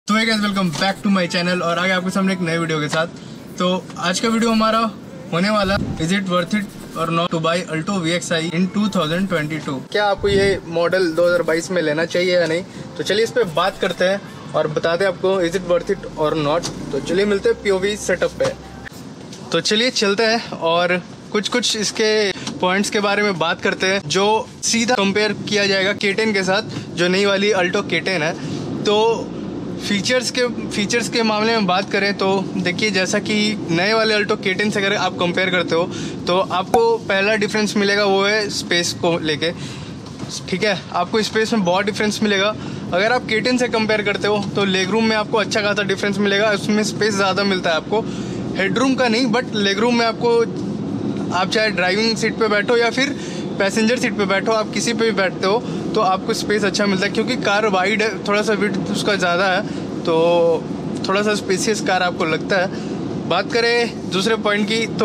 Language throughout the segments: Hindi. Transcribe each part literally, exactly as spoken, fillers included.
तो hey guys, welcome back to my channel और आगे आपके सामने एक नए वीडियो के साथ। तो आज का वीडियो हमारा होने वाला इज इट वर्थ इट और not to buy Alto V X I in two thousand twenty two. क्या आपको ये मॉडल दो हज़ार बाईस में लेना चाहिए या नहीं, तो चलिए इस पे बात करते हैं और बताते हैं आपको इज इट वर्थ इट और नॉट। तो चलिए मिलते हैं पीओवी सेटअप पे। तो चलिए चलते हैं और कुछ कुछ इसके पॉइंट्स के बारे में बात करते हैं जो सीधा कंपेयर किया जाएगा के टेन के साथ, जो नई वाली अल्टो के टेन है। तो फीचर्स के फीचर्स के मामले में बात करें तो देखिए, जैसा कि नए वाले अल्टो के टेन से अगर आप कंपेयर करते हो तो आपको पहला डिफरेंस मिलेगा वो है स्पेस को लेके। ठीक है, आपको स्पेस में बहुत डिफरेंस मिलेगा। अगर आप के टेन से कंपेयर करते हो तो लेग रूम में आपको अच्छा खासा डिफरेंस मिलेगा, उसमें स्पेस ज़्यादा मिलता है आपको। हेडरूम का नहीं, बट लेग रूम में आपको, आप चाहे ड्राइविंग सीट पे बैठो या फिर पैसेंजर सीट पे बैठो, आप किसी पे भी बैठते हो तो आपको स्पेस अच्छा मिलता है, क्योंकि कार वाइड है, थोड़ा सा विड्थ उसका ज़्यादा है, तो थोड़ा सा स्पेसियस कार आपको लगता है। बात करें दूसरे पॉइंट की तो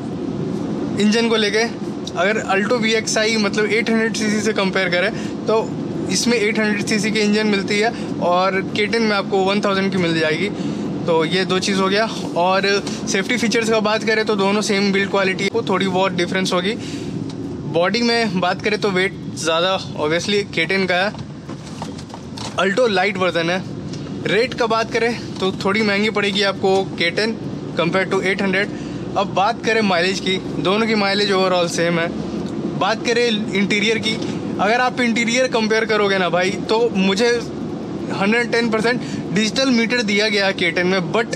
इंजन को लेके, अगर अल्टो वी एक्स आई मतलब आठ सौ सीसी से कंपेयर करें तो इसमें आठ सौ सीसी की इंजन मिलती है और के टेन में आपको एक हज़ार की मिल जाएगी। तो ये दो चीज़ हो गया। और सेफ्टी फीचर्स का बात करें तो दोनों सेम बिल्ड क्वालिटी को, थोड़ी बहुत डिफरेंस होगी। बॉडी में बात करें तो वेट ज़्यादा ऑब्वियसली के टेन का है, अल्टो लाइट वर्जन है। रेट का बात करें तो थोड़ी महंगी पड़ेगी आपको के टेन कंपेयर टू आठ सौ। अब बात करें माइलेज की, दोनों की माइलेज ओवरऑल सेम है। बात करें इंटीरियर की, अगर आप इंटीरियर कंपेयर करोगे ना भाई, तो मुझे एक सौ दस परसेंट डिजिटल मीटर दिया गया है के टेन में, बट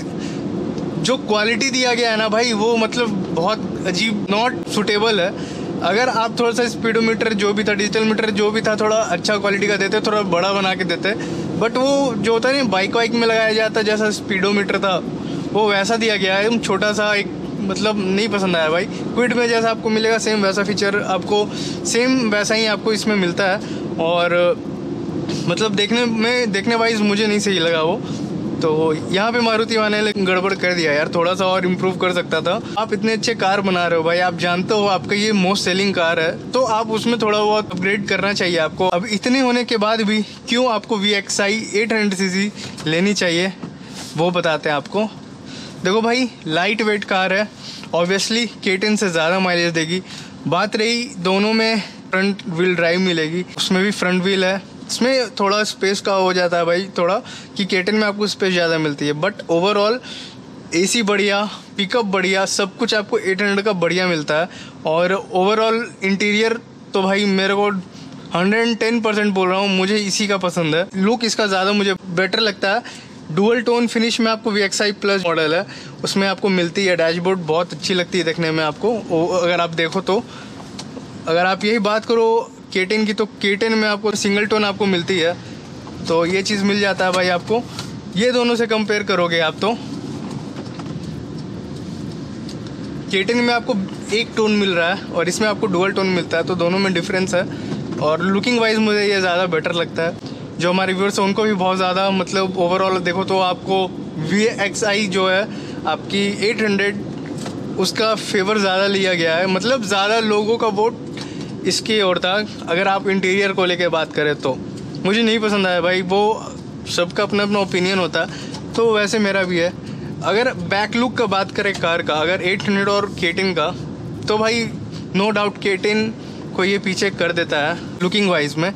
जो क्वालिटी दिया गया है ना भाई, वो मतलब बहुत अजीब, नॉट सुटेबल है। अगर आप थोड़ा सा स्पीडोमीटर जो भी था, डिजिटल मीटर जो भी था, थोड़ा अच्छा क्वालिटी का देते, थोड़ा बड़ा बना के देते, बट वो जो होता है नहीं बाइक वाइक में लगाया जाता है जैसा स्पीडोमीटर था, वो वैसा दिया गया है, छोटा सा एक, मतलब नहीं पसंद आया भाई। क्विड में जैसा आपको मिलेगा सेम वैसा फीचर आपको, सेम वैसा ही आपको इसमें मिलता है। और मतलब देखने में देखने वाइज मुझे नहीं सही लगा वो। तो यहाँ पे मारुति वाले ने गड़बड़ कर दिया यार, थोड़ा सा और इम्प्रूव कर सकता था। आप इतने अच्छे कार बना रहे हो भाई, आप जानते हो आपका ये मोस्ट सेलिंग कार है, तो आप उसमें थोड़ा बहुत अपग्रेड करना चाहिए आपको। अब इतने होने के बाद भी क्यों आपको वी एक्स आई आठ सौ सीसी लेनी चाहिए, वो बताते हैं आपको। देखो भाई, लाइट वेट कार है, ऑब्वियसली के टेन से ज़्यादा माइलेज देगी। बात रही दोनों में फ्रंट व्हील ड्राइव मिलेगी, उसमें भी फ्रंट व्हील है, इसमें थोड़ा स्पेस का हो जाता है भाई, थोड़ा कि के टेन में आपको स्पेस ज़्यादा मिलती है, बट ओवरऑल एसी बढ़िया, पिकअप बढ़िया, सब कुछ आपको आठ सौ का बढ़िया मिलता है। और ओवरऑल इंटीरियर तो भाई मेरे को एक सौ दस परसेंट बोल रहा हूँ, मुझे इसी का पसंद है। लुक इसका ज़्यादा मुझे बेटर लगता है। डुअल टोन फिनिश में आपको V X I plus model है, उसमें आपको मिलती है। डैशबोर्ड बहुत अच्छी लगती है देखने में आपको, अगर आप देखो तो। अगर आप यही बात करो के टेन की, तो के टेन में आपको सिंगल टोन आपको मिलती है, तो ये चीज़ मिल जाता है भाई आपको। ये दोनों से कंपेयर करोगे आप तो के टेन में आपको एक टोन मिल रहा है और इसमें आपको डुअल टोन मिलता है, तो दोनों में डिफरेंस है। और लुकिंग वाइज मुझे ये ज़्यादा बेटर लगता है। जो हमारे व्यूअर्स हैं उनको भी बहुत ज़्यादा, मतलब ओवरऑल देखो तो आपको वी एक्स आई जो है आपकी आठ सौ, उसका फेवर ज़्यादा लिया गया है, मतलब ज़्यादा लोगों का वोट इसकी ओर था। अगर आप इंटीरियर को लेके बात करें तो मुझे नहीं पसंद आया भाई, वो सबका अपना अपना ओपिनियन होता है, तो वैसे मेरा भी है। अगर बैक लुक का बात करें कार का, अगर आठ सौ और के टेन का, तो भाई नो डाउट के टेन को ये पीछे कर देता है लुकिंग वाइज में।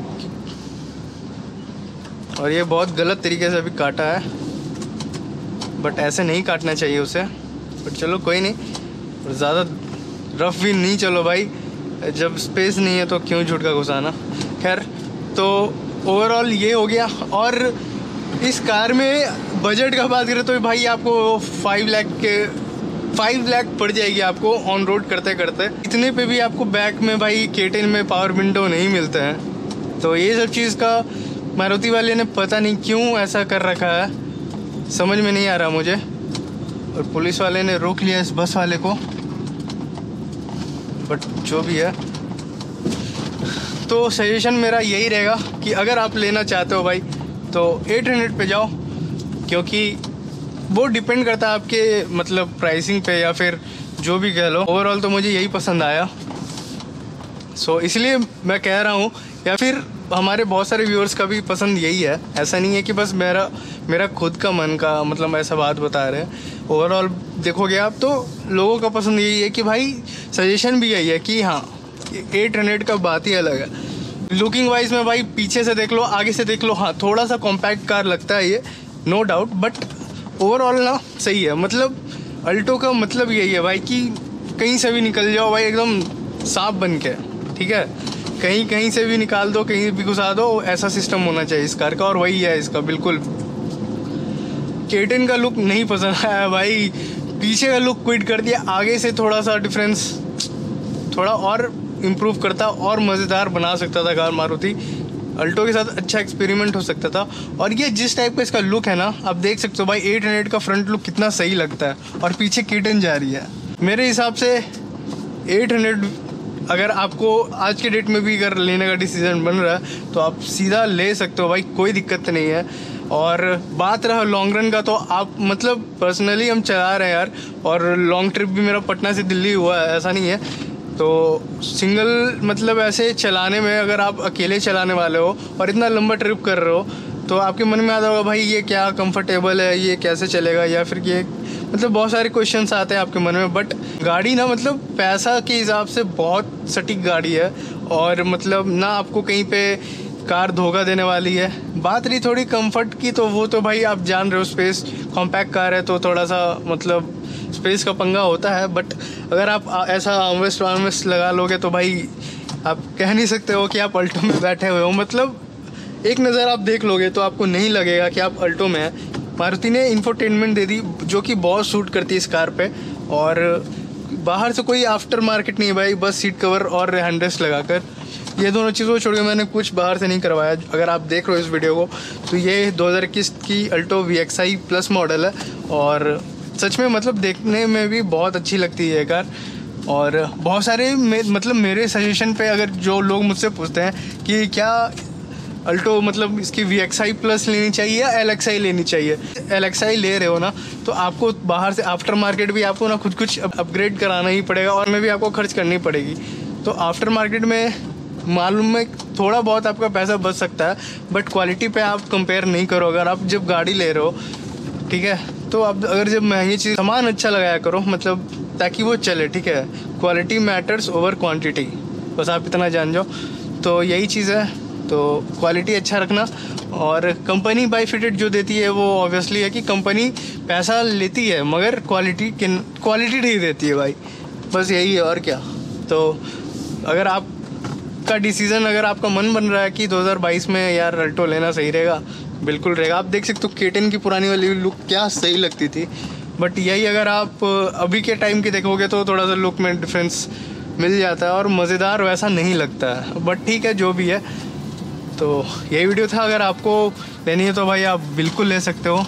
और ये बहुत गलत तरीके से अभी काटा है, बट ऐसे नहीं काटना चाहिए उसे, बट चलो कोई नहीं। और ज़्यादा रफ भी नहीं चलो भाई, जब स्पेस नहीं है तो क्यों झूठ का घुसाना। खैर, तो ओवरऑल ये हो गया। और इस कार में बजट का बात करें तो भाई आपको फाइव लाख के फाइव लाख पड़ जाएगी आपको ऑन रोड करते करते। इतने पे भी आपको बैक में भाई के टेन में पावर विंडो नहीं मिलते हैं, तो ये सब चीज़ का मारुति वाले ने पता नहीं क्यों ऐसा कर रखा है, समझ में नहीं आ रहा मुझे। और पुलिस वाले ने रोक लिया इस बस वाले को, बट जो भी है। तो सजेशन मेरा यही रहेगा कि अगर आप लेना चाहते हो भाई तो आठ सौ पे जाओ, क्योंकि वो डिपेंड करता है आपके मतलब प्राइसिंग पे या फिर जो भी कह लो। ओवरऑल तो मुझे यही पसंद आया, सो इसलिए मैं कह रहा हूँ या फिर हमारे बहुत सारे व्यूअर्स का भी पसंद यही है। ऐसा नहीं है कि बस मेरा मेरा खुद का मन का मतलब ऐसा बात बता रहे हैं। ओवरऑल देखोगे आप तो लोगों का पसंद यही है कि भाई सजेशन भी यही है कि हाँ एट हंड्रेड का बात ही अलग है। लुकिंग वाइज में भाई पीछे से देख लो, आगे से देख लो, हाँ थोड़ा सा कॉम्पैक्ट कार लगता है ये, नो डाउट, बट ओवरऑल ना सही है। मतलब अल्टो का मतलब यही है भाई कि कहीं से भी निकल जाओ भाई एकदम साफ बन के, ठीक है, कहीं कहीं से भी निकाल दो, कहीं भी घुसा दो, ऐसा सिस्टम होना चाहिए इस कार का, और वही है इसका बिल्कुल। के टेन का लुक नहीं पसंद आया भाई, पीछे का लुक क्विट कर दिया, आगे से थोड़ा सा डिफरेंस थोड़ा और इम्प्रूव करता और मज़ेदार बना सकता था कार मारुति। अल्टो के साथ अच्छा एक्सपेरिमेंट हो सकता था। और ये जिस टाइप का इसका लुक है ना, आप देख सकते हो भाई एट हंड्रेड का फ्रंट लुक कितना सही लगता है, और पीछे के टेन जा रही है। मेरे हिसाब से एट हंड्रेड अगर आपको आज के डेट में भी अगर लेने का डिसीजन बन रहा है तो आप सीधा ले सकते हो भाई, कोई दिक्कत नहीं है। और बात रहा लॉन्ग रन का, तो आप मतलब पर्सनली हम चला रहे हैं यार, और लॉन्ग ट्रिप भी मेरा पटना से दिल्ली हुआ है, ऐसा नहीं है। तो सिंगल मतलब ऐसे चलाने में अगर आप अकेले चलाने वाले हो और इतना लंबा ट्रिप कर रहे हो तो आपके मन में आता होगा भाई ये क्या कंफर्टेबल है, ये कैसे चलेगा, या फिर ये मतलब बहुत सारे क्वेश्चंस आते हैं आपके मन में। बट गाड़ी ना मतलब पैसा के हिसाब से बहुत सटीक गाड़ी है, और मतलब ना आपको कहीं पे कार धोखा देने वाली है। बात रही थोड़ी कंफर्ट की, तो वो तो भाई आप जान रहे हो, स्पेस कॉम्पैक्ट कार है तो थोड़ा सा मतलब स्पेस का पंगा होता है। बट अगर आप ऐसा आर्मरेस्ट वार्मरेस्ट लगा लोगे तो भाई आप कह नहीं सकते हो कि आप अल्टो में बैठे हुए हो। मतलब एक नज़र आप देख लोगे तो आपको नहीं लगेगा कि आप अल्टो में हैं। मारुति ने इंफोटेनमेंट दे दी जो कि बहुत सूट करती है इस कार पे, और बाहर से कोई आफ्टर मार्केट नहीं है भाई, बस सीट कवर और हैंडरेस्ट लगाकर। ये दोनों चीज़ों को छोड़ के मैंने कुछ बाहर से नहीं करवाया। अगर आप देख रहे हो इस वीडियो को तो ये दो हज़ार इक्कीस की Alto V X I plus model है, और सच में मतलब देखने में भी बहुत अच्छी लगती है ये कार। और बहुत सारे मे, मतलब मेरे सजेशन पे अगर जो लोग मुझसे पूछते हैं कि क्या अल्टो मतलब इसकी वी एक्स आई प्लस लेनी चाहिए या एल एक्स आई लेनी चाहिए, एल एक्स आई ले रहे हो ना तो आपको बाहर से आफ्टर मार्केट भी आपको ना खुद कुछ अपग्रेड कराना ही पड़ेगा, और में भी आपको खर्च करनी पड़ेगी। तो आफ्टर मार्केट में मालूम है थोड़ा बहुत आपका पैसा बच सकता है, बट क्वालिटी पे आप कंपेयर नहीं करो। अगर आप जब गाड़ी ले रहे हो, ठीक है, तो आप अगर जब महंगी चीज़ सामान अच्छा लगाया करो, मतलब ताकि वो चले, ठीक है। क्वालिटी मैटर्स ओवर क्वांटिटी, बस आप इतना जान जाओ। तो यही चीज़ है, तो क्वालिटी अच्छा रखना। और कंपनी बाई फिटेड जो देती है वो ऑब्वियसली है कि कंपनी पैसा लेती है मगर क्वालिटी क्वालिटी नहीं देती है भाई, बस यही है और क्या। तो अगर आप का डिसीज़न, अगर आपका मन बन रहा है कि दो हज़ार बाईस में यार अल्टो लेना सही रहेगा, बिल्कुल रहेगा। आप देख सकते हो के टेन की पुरानी वाली लुक क्या सही लगती थी, बट यही अगर आप अभी के टाइम की देखोगे तो थोड़ा सा लुक में डिफरेंस मिल जाता है और मज़ेदार वैसा नहीं लगता है। बट ठीक है, जो भी है। तो यही वीडियो था, अगर आपको लेनी है तो भाई आप बिल्कुल ले सकते हो।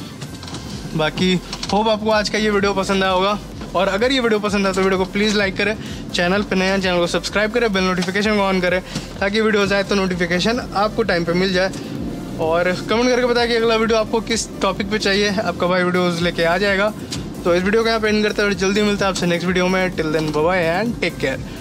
बाकी होप आपको आज का ये वीडियो पसंद आया होगा, और अगर ये वीडियो पसंद आए तो वीडियो को प्लीज़ लाइक करें, चैनल पर नया चैनल को सब्सक्राइब करें, बेल नोटिफिकेशन को ऑन करें ताकि वीडियोज़ आए तो नोटिफिकेशन आपको टाइम पे मिल जाए। और कमेंट करके बताएं कि अगला वीडियो आपको किस टॉपिक पे चाहिए, आपका भाई वीडियोज़ लेके आ जाएगा। तो इस वीडियो को यहाँ पे एंड करते हैं और जल्दी मिलता है आपसे नेक्स्ट वीडियो में। Till then bye bye and take care.